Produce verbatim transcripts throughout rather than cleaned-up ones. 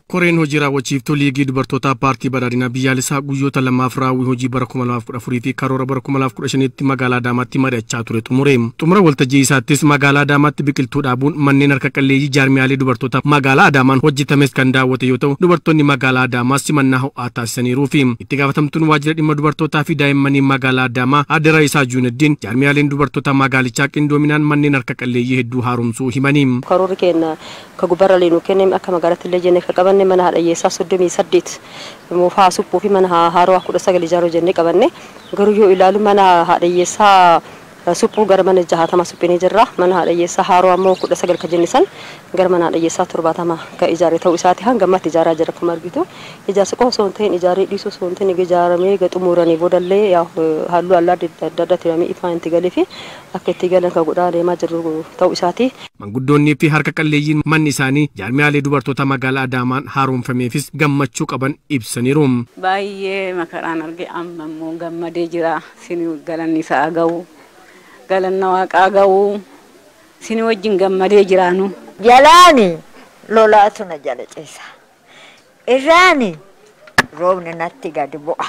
Koreen hojii raawwachiiftuu liigii dubartoota paartii badhaadhinaa biyyaalessaa guyyoota lamaaf raawwii hojii bara kuma lamaaf kudha afurii fi karoora bara kuma lamaaf kudha shaniitti magaalaa Adaamaatti mari'achaa ture xumure. Xumura waltajjii isaattis magaalaa Adaamaatti biqiltuu dhaabuun manneen harka qalleeyyii jaarmiyaalee dubartoota magaalaa Adaamaan hojjetames kan daawwate yoo ta'u, dubartoonni magaalaa Adaamaa simannaa ho'aa taasisaniiru fi itti gaafatamtuun waajjira dhimma dubartootaa fi daa'immanii magaalaa Adaamaa Aadde Raayisaa Juuneddiin jaarmiyaaleen dubartoota magaalichaa qindoominaan manneen harka qalleeyyii hedduu haaromsuu himanii. Karoorri keenya ka gubbarra leenuu kenname akka magaalaatti illee jennee ka qabanne mana haadha soddomii saddeet moofaa suphuu fi mana haaroo kudha sagal ijaaruu jennee qabanne garuu yoo ilaalu mana haadha suphuu gara mana jahatama suphinee jirra mana haadha haaroo ammoo kudha sagal ka jennisan gara mana haadha torbaatama ka ijaaree ta'uu isaati hanga ammatti ijaaraa jira akkuma argitu ijaarsa qofa osoo hin ta'in ijaaree dhiisuu osoo hin ta'in ijaaramee xumuranii boodallee halluu adda addaa tirame ifaan itti galee fi akka itti galan ka godhaa deemaa jiru ta'uu isaati. Manguddoonnii fi harka qalleeyyiin manni isaanii jaarmiyaalee dubartoota magaalaa Adaamaan haaromfameefis gammachuu qaban ibsaniiru. Baay'ee makaraan arge amma immoo gammadee jira sinii galanni isaa ga'u. Galanna waaqaa ga'u sinii wajjin gammadee jiraanu. Jalaani lolaatu na jala ceesa. Irraani roobni natti gadi bu'a.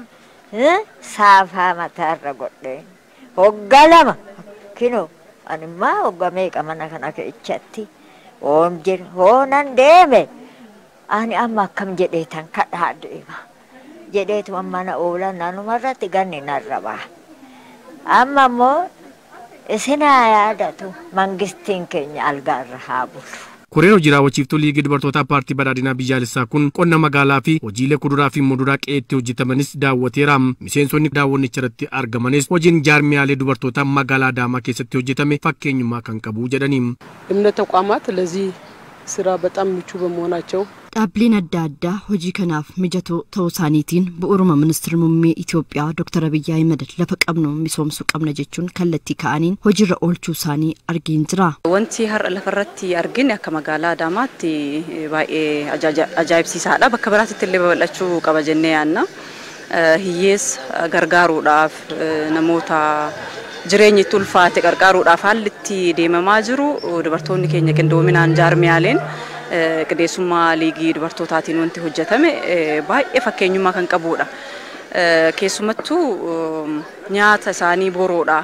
Saafaa mataarra godhee hoggaa lama kinoo animmaa hoggaa meeqa mana kana keechatti oom jira hoonan deeme ani amma akkam jedhee tan kadhaa deema jedheetu mana oolan naannumarratti ganni narra ba'a. Amma immoo isinaa yaadatu mangistiin keenya algaarra haa bulu. Koreen hojii raawwachiiftuu liigii dubartoota paartii badhaadhinaa biyyaalessaa kun qonna magaalaa fi hojiilee kuduraa fi muduraa qe'eetti hojjetamanis daawwateera. Miseensonni daawwannicha irratti argamanis hojiin jaarmiyaalee dubartoota magaalaa Adaamaa keessatti hojjetame fakkeenyummaa kan qabu jedhanii. እምነት ተቋማት ለዚህ ስራ በጣም ምቹ በመሆናቸው Dhaabbileen adda addaa hojii kanaaf mijatoo ta'uu isaaniitiin bu'uuruma ministeera muummee Itoophiyaa Dr. Abiy Ahmed lafa qabnu misoomsuu qabna jechuun kallattii ka'aniin hojiirra oolchuu isaanii argeen jira. Wanti har'a lafarratti argine akka magaalaa Adaamaatti baay'ee ajaa'ibsiisaadha. Bakka biraatti illee babal'achuu qaba jennee yaadna. Hiyyeessa gargaaruudhaaf namoota jireenyi itti ulfaate gargaaruudhaaf haalli itti deemamaa jiru dubartoonni keenya qindoominaan jaarmiyaaleen qideessummaa liigii dubartootaatiin wanti hojjetame baay'ee fakkeenyummaa kan qabudha. Keessumattuu nyaata isaanii boroodha.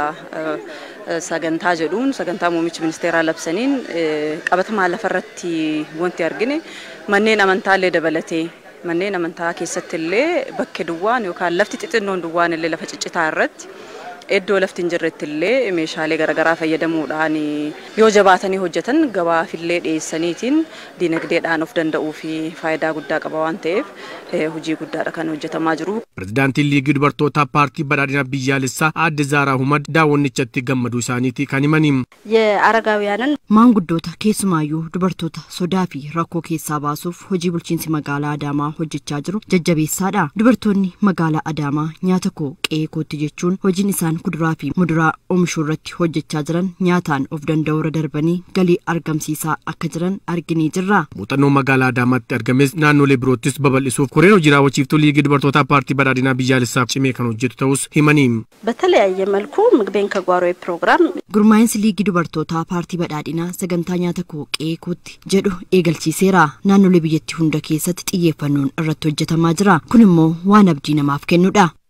Sagantaa jedhuun sagantaa muummichi ministeeraa labsaniin qabatamaa lafarratti wanti argine manneen amantaallee dabalatee manneen amantaa keessatti illee bakka duwwaan yookaan lafti xixinnoon duwwaan illee lafa ciccitaa irratti iddoo lafti hin jirretti illee meeshaalee garaagaraa fayyadamuudhaan yoo jabaatanii hojjetan gabaafillee dhiyeessaniitiin dinagdeedhaan of danda'uu fi faayidaa guddaa qaba waan ta'eef hojii guddaadha kan hojjetamaa jiru. Pirezidaantiin liigii dubartoota paartii badhaadhinaa biyyaalessaa Aadde Zaaraa Ahmad daawwannichatti gammaduu isaaniiti kan himanii. Ye'aaragaawiyaanan maanguddoota keessumaayyuu dubartoota sodaa fi rakkoo keessaa baasuuf hojii bulchiinsi magaalaa Adaamaa hojjechaa jiru jajjabeessaadha. Dubartoonni magaalaa Adaamaa nyaata koo qe'ee kootti jechuun hojiin isaan kuduraa fi muduraa oomishuu irratti hojjechaa jiran nyaataan of danda'uura darbanii galii argamsiisaa akka jiran arginee jirra. Muuxannoo magaalaa Adaamaatti argames naannolee biroottis babal'isuuf koreen hojii raawwachiiftuu liigii dubartoota paartii badhaadhinaa biyyaalessaa cimee kan hojjetu ta'us himanii. በተለያየ መልኩ ምግቤን ከጓሮዬ ፕሮግራም gurmaa'insi liigii dubartoota paartii badhaadhinaa sagantaa nyaata koo qe'ee kootti jedhu eegalchiiseera. Naannolee biyyattii hunda keessatti xiyyeeffannoon irratti hojjetamaa jira. Kun immoo waan abdii namaaf kennudha.